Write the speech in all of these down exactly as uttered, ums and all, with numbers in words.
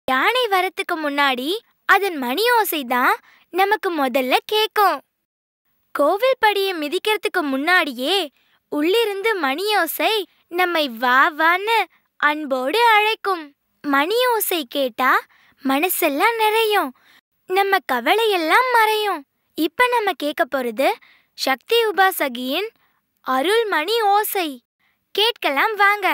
யானை வரத்துக்கு முன்னாடி அதன் மணி ஓசை தான் நமக்கு முதல்ல கேட்கும். கோவில் படியை மிதிக்கிறதுக்கு முன்னாடியே உள்ளிருந்து மணி ஓசை நம்மை வா வான்னு அன்போடு அழைக்கும். மணி ஓசை கேட்டா மனசெல்லாம் நிறையும், நம்ம கவலையெல்லாம் மறையும். இப்ப நம்ம கேட்க போறது சக்தி உபாசகியின் அருள் மணி ஓசை. கேட்கலாம் வாங்க.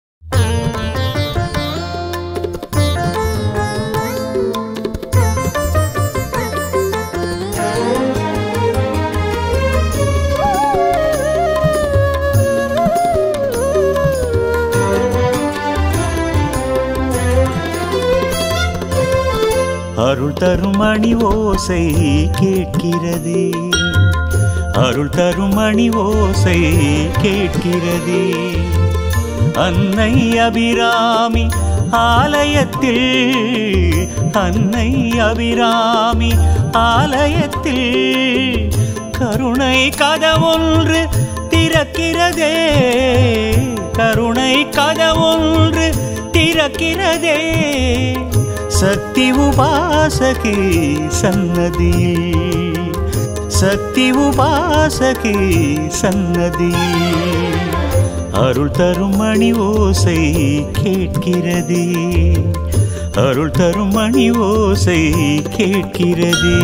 அருள் தரும் மணி ஓசை கேட்கிறதே, அருள் தரும் மணி ஓசை கேட்கிறதே. அன்னை அபிராமி ஆலயத்தில், அன்னை அபிராமி ஆலயத்தில் கருணை கதவொன்று திறக்கிறதே, கருணை கதவொன்று திறக்கிறதே. சக்தி உபாசகி சன்னதியில், சக்தி உபாசகி சன்னதியில் அருள் தரும் மணி ஓசை கேட்கிறதே, அருள் தரும் மணி ஓசை கேட்கிறதே.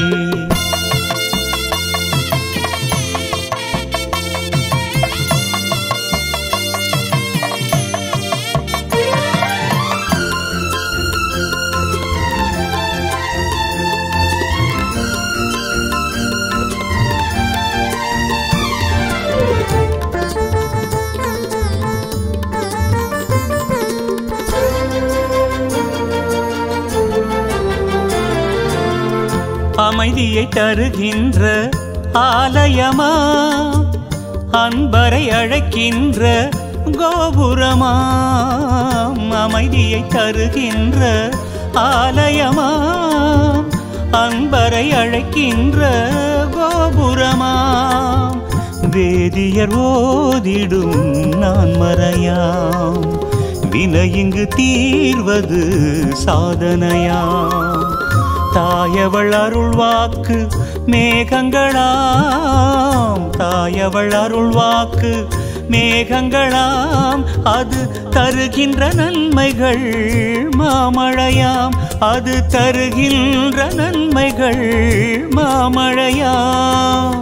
அமைதியை தருகின்ற ஆலயமா, அன்பரை அழைக்கின்ற கோபுரமா. அமைதியை தருகின்ற ஆலயமா, அன்பரை அழைக்கின்ற கோபுரமா. வேதியர் ஓதிடும் நான் மறையாம், வினையிங்கு தீர்வது சாதனையாம். தாயவள் அருள்வாக்கு மேகங்களாம், தாயவள் அருள்வாக்கு மேகங்களாம். அது தருகின்ற நன்மைகள் மாமழையாம், அது தருகின்ற நன்மைகள் மாமழையாம்.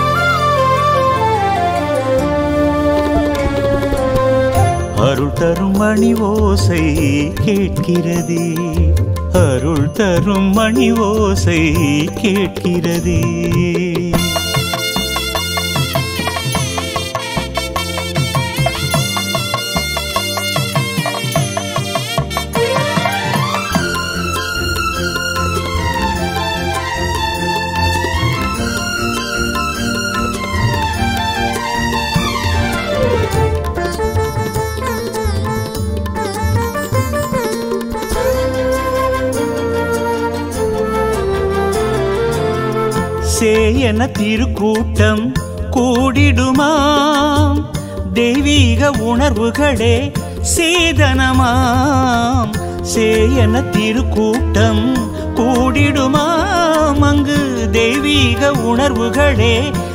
அருள் தரும் மணி ஓசை கேட்கிறதே, அருள் தரும் மணி ஓசை கேட்கிறதே. சேயன திருக்கூட்டம் கூடிடுமாம், தெய்வீக உணர்வுகளே சீதனமாம். சேயன திருக்கூட்டம் கூடிடுமாம், அங்கு தெய்வீக உணர்வுகளே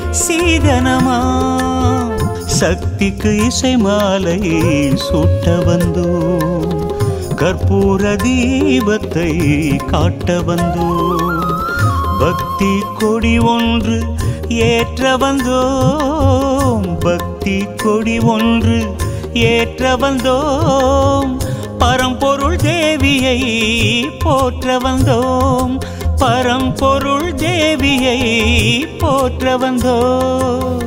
சீதனமாம். சக்திக்கு இசை மாலை சூட்ட வந்தோம், கற்பூர தீபத்தை காட்ட வந்தோம். பக்தி கொடி ஒன்று ஏற்ற வந்தோம், பக்தி கொடி ஒன்று ஏற்ற வந்தோம். பரம்பொருள் தேவியை போற்ற வந்தோம், பரம்பொருள் தேவியை போற்ற வந்தோம்.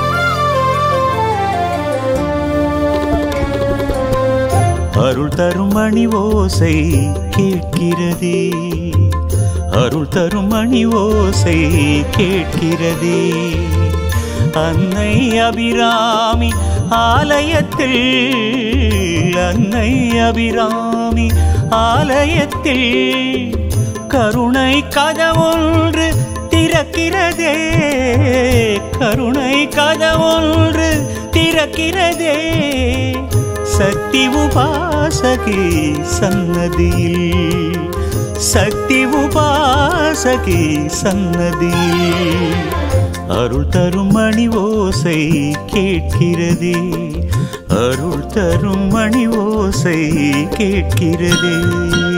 அருள் தரும் மணி ஓசை கேட்கிறதே, அருள் தரும் மணி ஓசை கேட்கிறதே. அன்னை அபிராமி ஆலயத்தில், அன்னை அபிராமி ஆலயத்தில் கருணை கதவொன்று திறக்கிறதே, கருணை கதவொன்று திறக்கிறதே. சக்தி உபாசகி சன்னதியில் சக்தி உபாசகி சன்னதியில் அருள் தரும் மணி ஓசை கேட்கிறதே அருள் தரும் மணி ஓசை கேட்கிறதே